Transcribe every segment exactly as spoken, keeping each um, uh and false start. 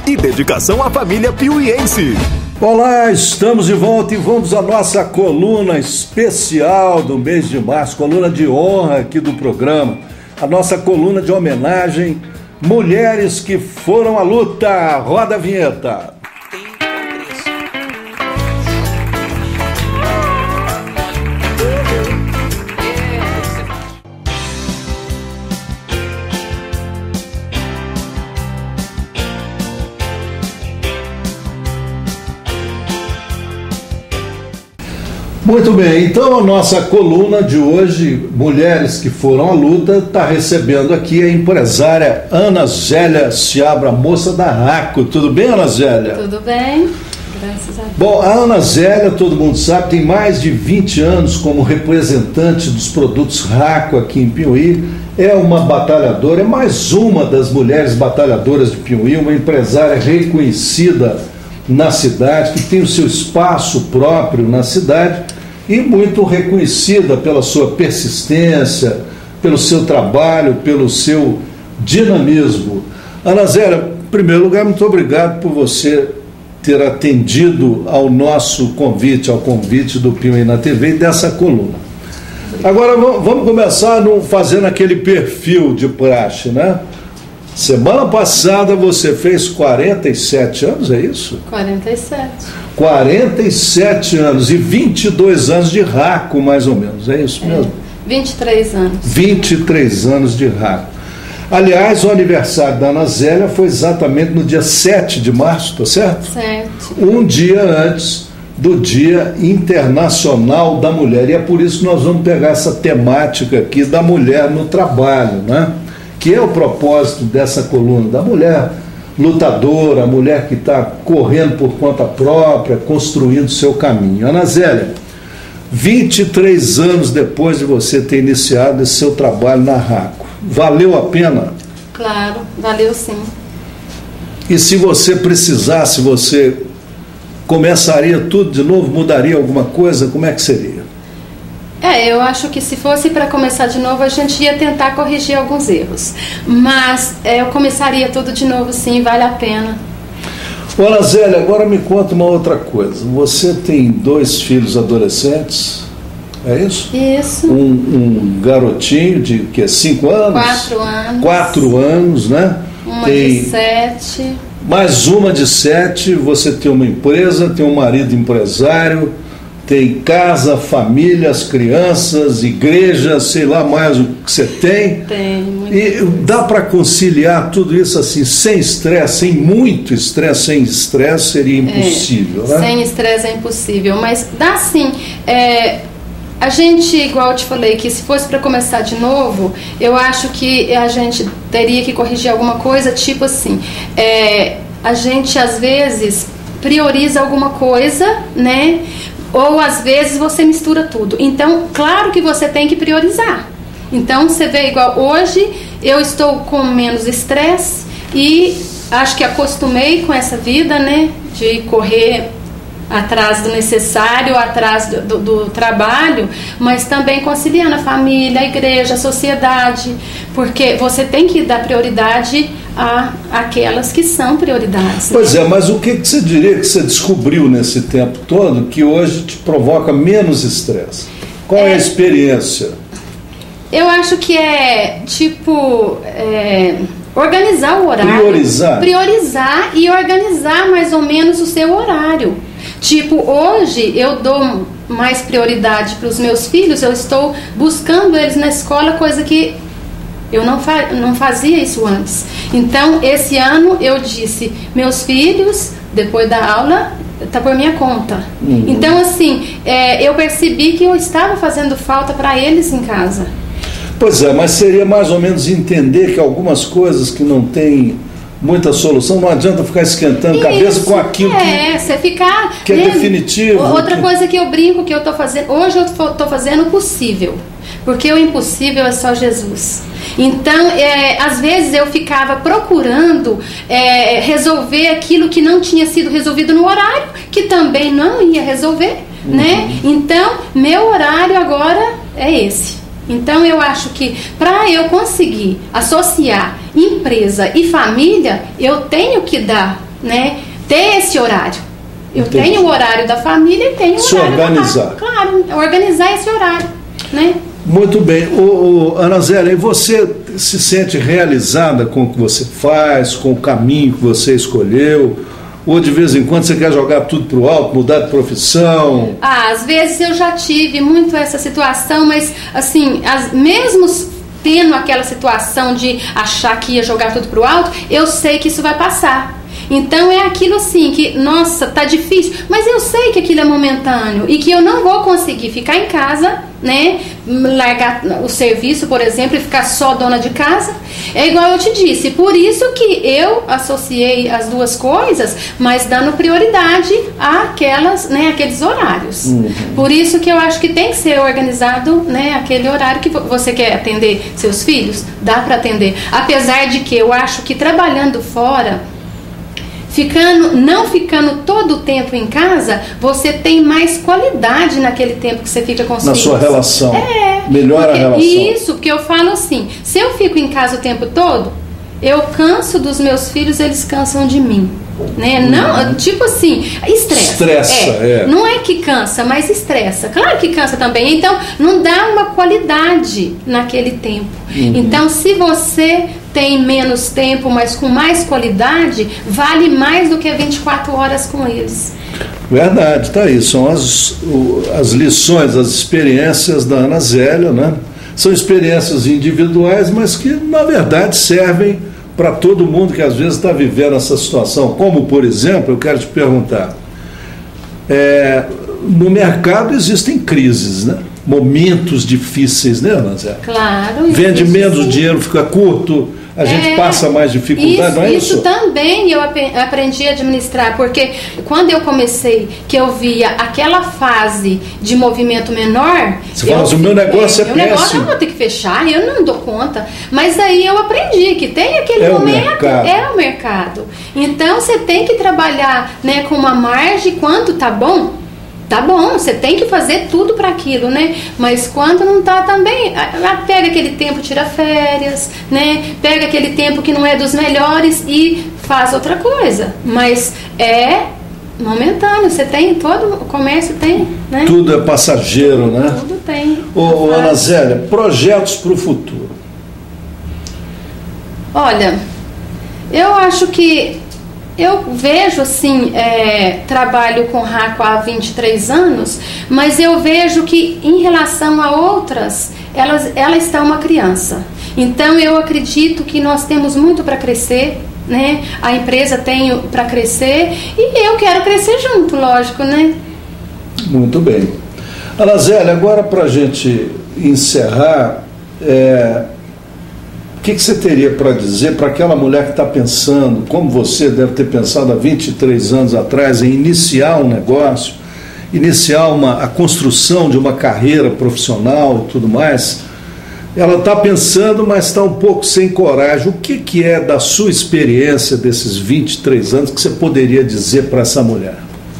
e dedicação à família piuiense. Olá, estamos de volta e vamos à nossa coluna especial do mês de março, coluna de honra aqui do programa, a nossa coluna de homenagem, mulheres que foram à luta. Roda a vinheta. Muito bem, então a nossa coluna de hoje, Mulheres que Foram à Luta, está recebendo aqui a empresária Ana Zélia Seabra, moça da Raco. Tudo bem, Ana Zélia? Tudo bem, graças a Deus. Bom, a Ana Zélia, todo mundo sabe, tem mais de vinte anos como representante dos produtos Raco aqui em Piuí. É uma batalhadora, é mais uma das mulheres batalhadoras de Piuí, uma empresária reconhecida na cidade, que tem o seu espaço próprio na cidade e muito reconhecida pela sua persistência, pelo seu trabalho, pelo seu dinamismo. Ana Zélia, em primeiro lugar, muito obrigado por você ter atendido ao nosso convite, ao convite do Piuí na T V e dessa coluna. Agora vamos começar no, fazendo aquele perfil de praxe, né? Semana passada você fez quarenta e sete anos, é isso? quarenta e sete. quarenta e sete anos e vinte e dois anos de Raco, mais ou menos, é isso mesmo? É, vinte e três anos. vinte e três anos de Raco. Aliás, o aniversário da Ana Zélia foi exatamente no dia sete de março, tá certo? Certo. Um dia antes do Dia Internacional da Mulher. E é por isso que nós vamos pegar essa temática aqui da mulher no trabalho, né? Que é o propósito dessa coluna, da mulher lutadora, a mulher que está correndo por conta própria, construindo seu caminho. Ana Zélia, vinte e três anos depois de você ter iniciado esse seu trabalho na Raco, valeu a pena? Claro, valeu sim. E se você precisasse, você começaria tudo de novo, mudaria alguma coisa, como é que seria? É, eu acho que se fosse para começar de novo, a gente ia tentar corrigir alguns erros. Mas é, eu começaria tudo de novo, sim, vale a pena. Ana Zélia, agora me conta uma outra coisa. Você tem dois filhos adolescentes, é isso? Isso. Um, um garotinho de que, cinco anos? Quatro anos. Quatro anos, né? Uma tem de sete. Mais uma de sete. Você tem uma empresa, tem um marido empresário, tem casa, família, as crianças, igreja, sei lá mais o que você tem. Tem, muito. E dá para conciliar tudo isso assim, sem estresse, sem muito estresse, sem estresse seria impossível, é, né? Sem estresse é impossível, mas dá sim. É, a gente, igual eu te falei, que se fosse para começar de novo, eu acho que a gente teria que corrigir alguma coisa, tipo assim, é, a gente às vezes prioriza alguma coisa, né? Ou às vezes você mistura tudo. Então, claro que você tem que priorizar. Então, você vê igual hoje, eu estou com menos estresse e acho que acostumei com essa vida, né? De correr atrás do necessário, atrás do, do, do trabalho, mas também conciliando a família, a igreja, a sociedade, porque você tem que dar prioridade a aquelas que são prioridades. Pois né? é, mas o que, que você diria que você descobriu nesse tempo todo que hoje te provoca menos estresse? Qual é, é a experiência? Eu acho que é tipo é, organizar o horário. Priorizar. Priorizar e organizar mais ou menos o seu horário. Tipo, hoje eu dou mais prioridade para os meus filhos, eu estou buscando eles na escola, coisa que eu não, fa não fazia isso antes. Então, esse ano eu disse, meus filhos, depois da aula, tá por minha conta. Uhum. Então, assim, é, eu percebi que eu estava fazendo falta para eles em casa. Pois é, mas seria mais ou menos entender que algumas coisas que não tem muita solução, não adianta ficar esquentando a cabeça com aquilo que é, você ficar, que é né, definitivo. Outra que... coisa que eu brinco, que eu estou fazendo, hoje eu estou fazendo o possível, porque o impossível é só Jesus. Então, é, às vezes eu ficava procurando é, resolver aquilo que não tinha sido resolvido no horário, que também não ia resolver, uhum. né? Então, meu horário agora é esse. Então eu acho que para eu conseguir associar empresa e família, eu tenho que dar né, ter esse horário. Eu Entendi. tenho o horário da família e tenho o Se horário organizar. da casa. Claro, organizar esse horário, né? Muito bem. O, o, Ana Zélia, e você se sente realizada com o que você faz, com o caminho que você escolheu? Ou de vez em quando você quer jogar tudo para o alto, mudar de profissão? Ah, às vezes eu já tive muito essa situação, mas assim, as, mesmo tendo aquela situação de achar que ia jogar tudo para o alto, eu sei que isso vai passar. Então é aquilo assim que, nossa, tá difícil, mas eu sei que aquilo é momentâneo e que eu não vou conseguir ficar em casa, né, largar o serviço, por exemplo, e ficar só dona de casa. É igual eu te disse, por isso que eu associei as duas coisas, mas dando prioridade àquelas, né, àqueles horários. Uhum. Por isso que eu acho que tem que ser organizado, né, aquele horário que você quer atender seus filhos, dá para atender. Apesar de que eu acho que trabalhando fora, Ficando, não ficando todo o tempo em casa, você tem mais qualidade naquele tempo que você fica com os Na filhos. sua relação. É. Melhora porque, a relação. Isso, porque eu falo assim, se eu fico em casa o tempo todo, eu canso dos meus filhos, eles cansam de mim. Né? Não, tipo assim, estressa. Estressa, é. é. Não é que cansa, mas estressa. Claro que cansa também. Então, não dá uma qualidade naquele tempo. Uhum. Então, se você tem menos tempo, mas com mais qualidade, vale mais do que vinte e quatro horas com eles. Verdade, tá aí. São as, o, as lições, as experiências da Ana Zélia, né? São experiências individuais, mas que, na verdade, servem para todo mundo que às vezes está vivendo essa situação. Como, por exemplo, eu quero te perguntar, é, no mercado existem crises, né? Momentos difíceis, né, Ana Zélia? Claro. Vende menos, sim. O dinheiro fica curto, a gente é, passa mais dificuldade, isso, não é isso? Isso também eu aprendi a administrar, porque quando eu comecei, que eu via aquela fase de movimento menor... Você fala, o meu negócio é péssimo. Meu negócio eu vou ter que fechar, eu não dou conta. Mas aí eu aprendi que tem aquele é momento, o mercado. é o mercado. Então você tem que trabalhar, né, com uma margem, quando tá bom... Tá bom, você tem que fazer tudo para aquilo, né? Mas quando não tá também, pega aquele tempo, tira férias, né? Pega aquele tempo que não é dos melhores e faz outra coisa. Mas é momentâneo, você tem, todo o comércio tem, né? Tudo é passageiro, né? Tudo tem. Ô, Ana Zélia, projetos para o futuro? Olha, eu acho que eu vejo assim, é, trabalho com Raco há vinte e três anos, mas eu vejo que em relação a outras, elas, ela está uma criança. Então eu acredito que nós temos muito para crescer, né? A empresa tem para crescer e eu quero crescer junto, lógico, né? Muito bem. Ana Zélia, agora para a gente encerrar, é... o que, que você teria para dizer para aquela mulher que está pensando, como você deve ter pensado há vinte e três anos atrás, em iniciar um negócio, iniciar uma, a construção de uma carreira profissional e tudo mais? Ela está pensando, mas está um pouco sem coragem. O que, que é da sua experiência desses vinte e três anos que você poderia dizer para essa mulher?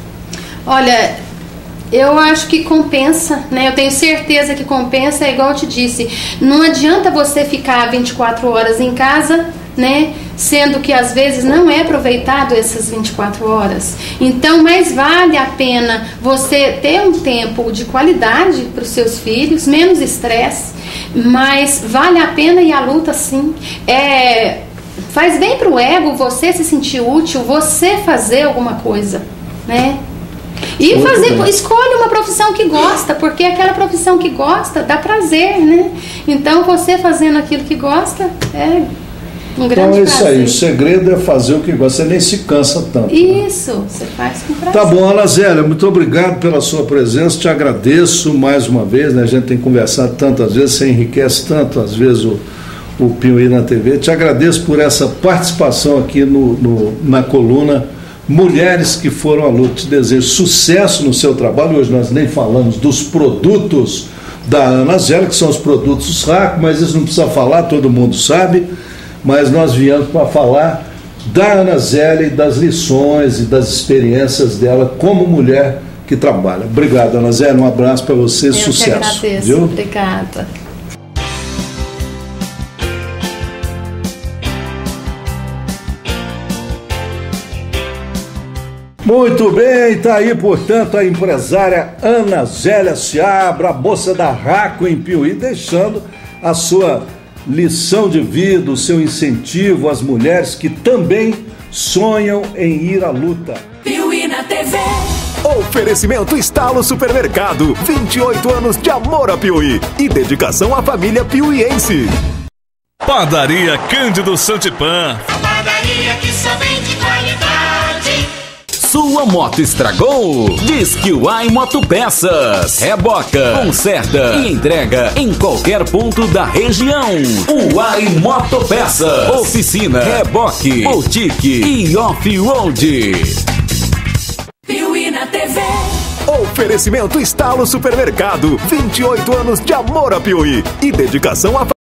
Olha, eu acho que compensa, né? Eu tenho certeza que compensa, é igual eu te disse, não adianta você ficar vinte e quatro horas em casa, né? Sendo que às vezes não é aproveitado essas vinte e quatro horas. Então, mais vale a pena você ter um tempo de qualidade para os seus filhos, menos estresse, mas vale a pena ir à luta, sim. É, faz bem para o ego você se sentir útil, você fazer alguma coisa, né? E Muito fazer, bem. escolhe uma profissão que gosta, porque aquela profissão que gosta dá prazer, né? Então você fazendo aquilo que gosta é um grande Então é isso prazer. aí, o segredo é fazer o que gosta, você nem se cansa tanto. Isso, né? Você faz com prazer. Tá bom, Ana Zélia, muito obrigado pela sua presença, te agradeço mais uma vez, né? A gente tem conversado tantas vezes, você enriquece tanto, às vezes, o, o Piuí na T V. Te agradeço por essa participação aqui no, no, na coluna Mulheres que Foram à Luta. Te desejo sucesso no seu trabalho. Hoje nós nem falamos dos produtos da Ana Zélia, que são os produtos Raco, mas isso não precisa falar, todo mundo sabe. Mas nós viemos para falar da Ana Zélia e das lições e das experiências dela como mulher que trabalha. Obrigado, Ana Zélia, um abraço para você, Eu sucesso. que agradeço. Viu? Obrigada. Muito bem, tá aí, portanto, a empresária Ana Zélia Seabra, a moça da Raco em Piuí, deixando a sua lição de vida, o seu incentivo às mulheres que também sonham em ir à luta. Piuí na T V. Oferecimento Estalo Supermercado, vinte e oito anos de amor a Piuí e dedicação à família piuiense. Padaria Cândido Santipan. A padaria que só vende qualidade. Sua moto estragou? Diz que o Ai Motopeças. Reboca, conserta e entrega em qualquer ponto da região. O Ai Motopeças. Oficina, reboque, boutique e off-road. Piuí na T V. Oferecimento Estalo Supermercado, vinte e oito anos de amor a Piuí e dedicação à